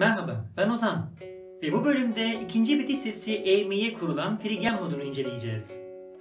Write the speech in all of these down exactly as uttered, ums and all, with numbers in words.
Merhaba, ben Ozan ve bu bölümde ikinci bitiş sesi E mi'ye kurulan Phrygian modunu inceleyeceğiz.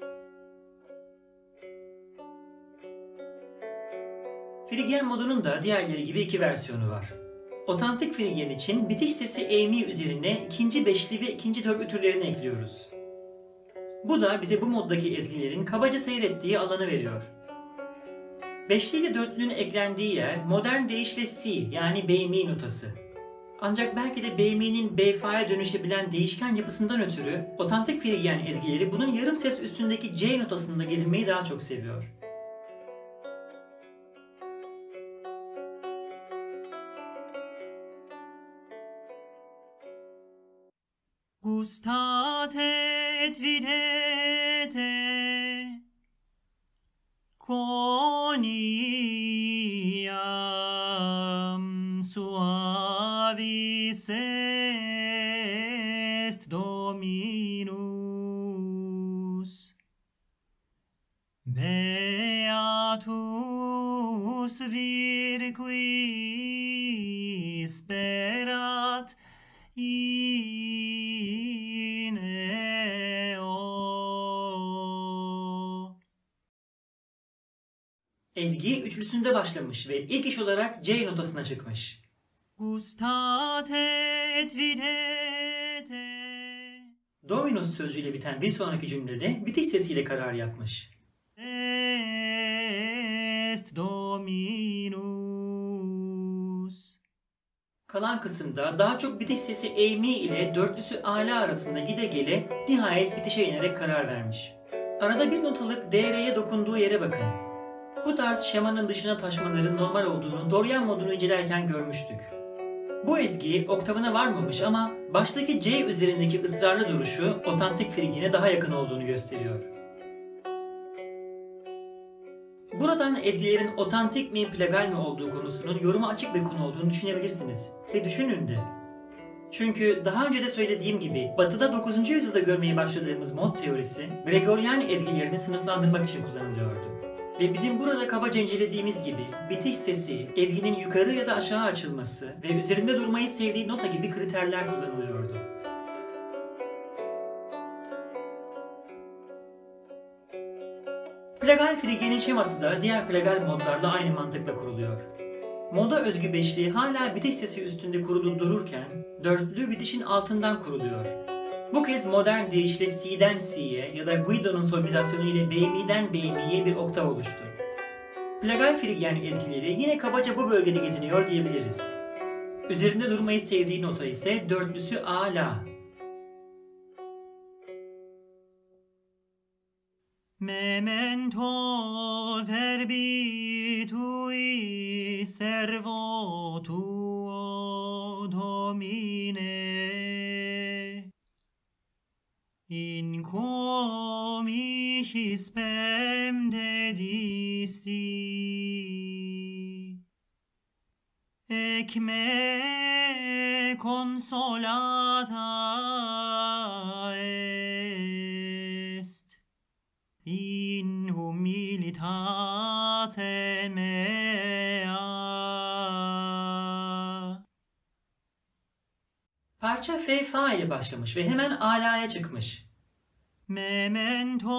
Phrygian modunun da diğerleri gibi iki versiyonu var. Otantik Phrygian için bitiş sesi E mi üzerine ikinci beşli ve ikinci dörtlü türlerini ekliyoruz. Bu da bize bu moddaki ezgilerin kabaca seyrettiği alanı veriyor. Beşli ile dörtlünün eklendiği yer modern deyişle C yani B mi notası. Ancak belki de B mi'nin B fa'ya dönüşebilen değişken yapısından ötürü otantik Phrygian ezgileri bunun yarım ses üstündeki C notasında gezinmeyi daha çok seviyor. Gustate et videte quoniam suavis est Dominus beatus vir qui sperat in eo. Ezgi üçlüsünde başlamış ve ilk iş olarak C notasına çıkmış. Gustate et videte. Dominus sözcüğüyle biten bir sonraki cümlede bitiş sesiyle karar yapmış. Est Dominus. Kalan kısımda daha çok bitiş sesi E mi ile dörtlüsü ala arasında gide gele nihayet bitişe inerek karar vermiş. Arada bir notalık D R'ye dokunduğu yere bakın. Bu tarz şemanın dışına taşmaların normal olduğunu Dorian modunu incelerken görmüştük. Bu ezgi oktavına varmamış ama baştaki C üzerindeki ısrarlı duruşu otantik Phrygian'e daha yakın olduğunu gösteriyor. Buradan ezgilerin otantik mi plagal mi olduğu konusunun yoruma açık bir konu olduğunu düşünebilirsiniz. Ve düşünün de. Çünkü daha önce de söylediğim gibi Batı'da dokuzuncu yüzyılda görmeye başladığımız mod teorisi Gregorian ezgilerini sınıflandırmak için kullanılıyordu. Ve bizim burada kabaca incelediğimiz gibi bitiş sesi, ezginin yukarı ya da aşağı açılması ve üzerinde durmayı sevdiği nota gibi kriterler kullanılıyordu. Plagal Phrygian'in şeması da diğer plagal modlarla aynı mantıkla kuruluyor. Moda özgü beşli hala bitiş sesi üstünde kurulu dururken dörtlü bitişin altından kuruluyor. Bu kez modern deyişle C'den C'ye ya da Guido'nun solmizasyonu ile B mi'den B mi'ye bir oktav oluştu. Plagal Phrygian ezgileri yine kabaca bu bölgede geziniyor diyebiliriz. Üzerinde durmayı sevdiği nota ise dörtlüsü A La. Memento verbi tui servo tuo Domine in quo mihi spem dedisti ec me consolata est in humilitate mea. Parça F fa ile başlamış ve hemen ala'ya çıkmış. Memento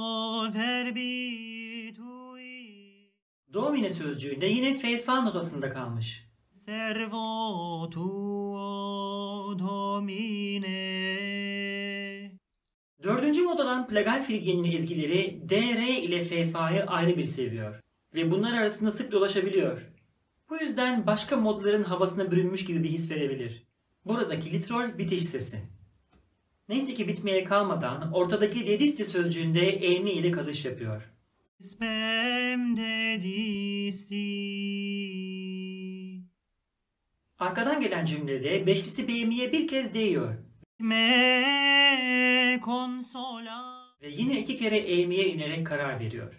verbi tui. Domine sözcüğünde yine F fa notasında kalmış. Servo tuo Domine. Dördüncü mod olan plagal Phrygian'in ezgileri D R ile F fa'yı ayrı bir seviyor ve bunlar arasında sık dolaşabiliyor. Bu yüzden başka modların havasına bürünmüş gibi bir his verebilir. Buradaki litrol bitiş sesi. Neyse ki bitmeye kalmadan ortadaki dedisti sözcüğünde E mi ile kalış yapıyor. Spem dedisti. Arkadan gelen cümlede beşlisi B mi'ye bir kez değiyor. Me consola. Ve yine iki kere E mi'ye inerek karar veriyor.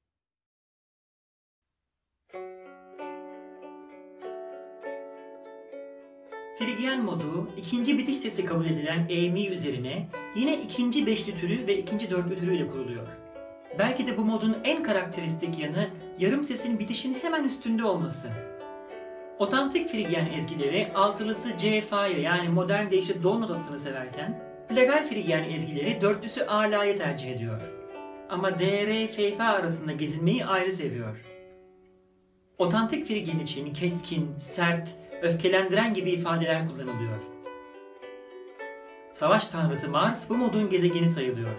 Phrygian modu ikinci bitiş sesi kabul edilen E mi üzerine yine ikinci beşli türü ve ikinci dörtlü türüyle kuruluyor. Belki de bu modun en karakteristik yanı yarım sesin bitişin hemen üstünde olması. Otantik Frigyen ezgileri altılısı C Fa'yı yani modern deyişle do notasını severken Plagal Frigyen ezgileri dörtlüsü A'la'yı tercih ediyor. Ama D, R, F, Fa arasında gezinmeyi ayrı seviyor. Otantik Frigyen için keskin, sert, öfkelendiren gibi ifadeler kullanılıyor. Savaş tanrısı Mars bu modun gezegeni sayılıyor.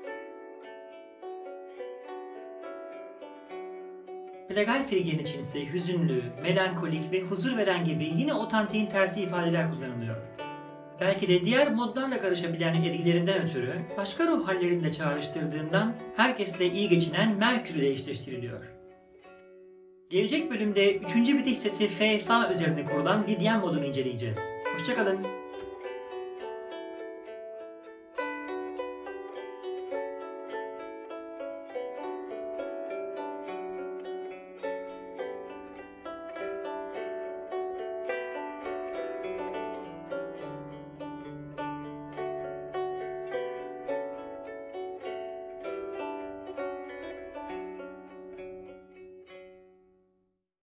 Plagal Frigyen için ise hüzünlü, melankolik ve huzur veren gibi yine otantiğin tersi ifadeler kullanılıyor. Belki de diğer modlarla karışabilen ezgilerinden ötürü başka ruh halleriyle çağrıştırdığından herkesle iyi geçinen Merkür ile eşleştiriliyor. Gelecek bölümde üçüncü bitiş sesi F, Fa üzerine kurulan Lidyen modunu inceleyeceğiz. Hoşça kalın.